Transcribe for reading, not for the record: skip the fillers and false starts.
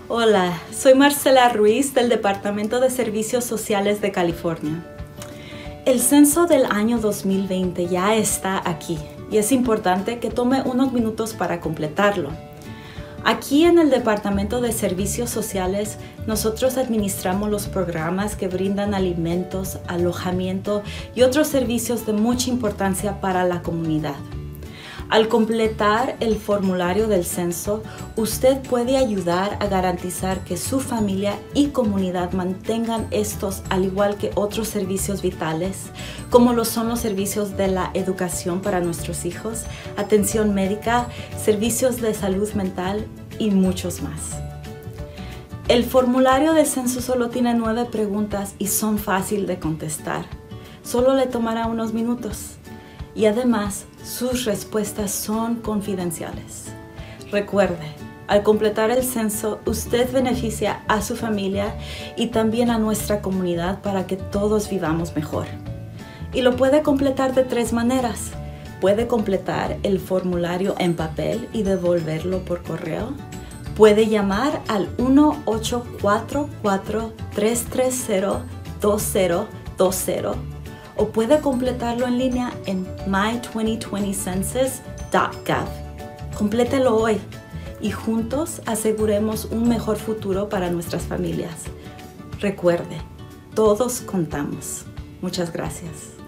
Hola, soy Marcela Ruiz del Departamento de Servicios Sociales de California. El censo del año 2020 ya está aquí y es importante que tome unos minutos para completarlo. Aquí en el Departamento de Servicios Sociales, nosotros administramos los programas que brindan alimentos, alojamiento y otros servicios de mucha importancia para la comunidad. Al completar el formulario del censo, usted puede ayudar a garantizar que su familia y comunidad mantengan estos, al igual que otros servicios vitales, como lo son los servicios de la educación para nuestros hijos, atención médica, servicios de salud mental y muchos más. El formulario del censo solo tiene 9 preguntas y son fáciles de contestar. Solo le tomará unos minutos. Y además, sus respuestas son confidenciales. Recuerde, al completar el censo, usted beneficia a su familia y también a nuestra comunidad para que todos vivamos mejor. Y lo puede completar de 3 maneras. Puede completar el formulario en papel y devolverlo por correo. Puede llamar al 1-844-330-2020 o puede completarlo en línea en my2020census.gov. Complételo hoy y juntos aseguremos un mejor futuro para nuestras familias. Recuerde, todos contamos. Muchas gracias.